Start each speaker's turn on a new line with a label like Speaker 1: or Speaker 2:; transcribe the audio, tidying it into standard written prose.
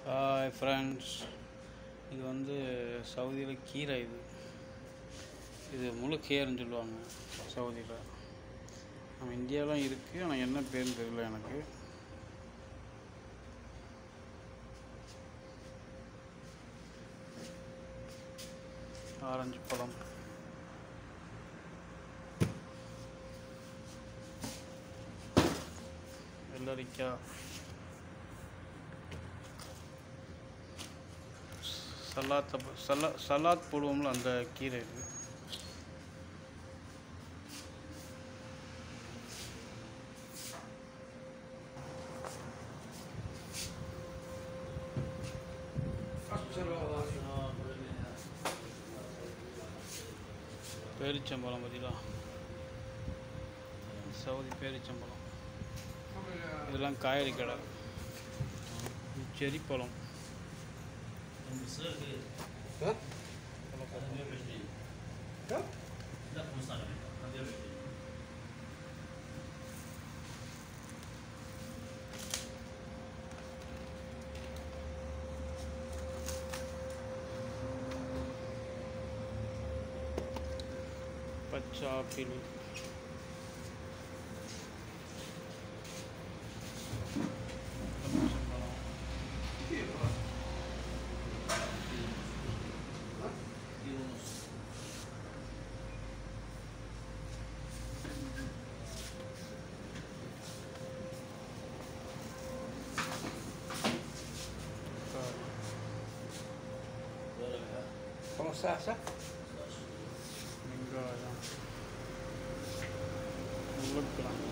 Speaker 1: Hi friends, இது வந்து சவுதியில் கீரை. இது முழுக்கீரைன்னு சொல்லுவாங்க சவுதியில். நம்ம இந்தியாவிலாம் இருக்குது, ஆனால் என்ன பேருன்னு தெரியல எனக்கு. ஆரஞ்சு பழம், வெள்ளரிக்காய், சலாத் போடுவோம்ல அந்த கீரை இது. பேரிச்சம்பழம் பார்த்தீங்களா, சவுதி பேரிச்சம்பழம். இதெல்லாம் காய்கறி கடை. செரிப்பழம், பச்சை ஆப்பிள்,
Speaker 2: ¿Cómo está?
Speaker 1: வெங்காயம், உருளைக்கிழங்கு,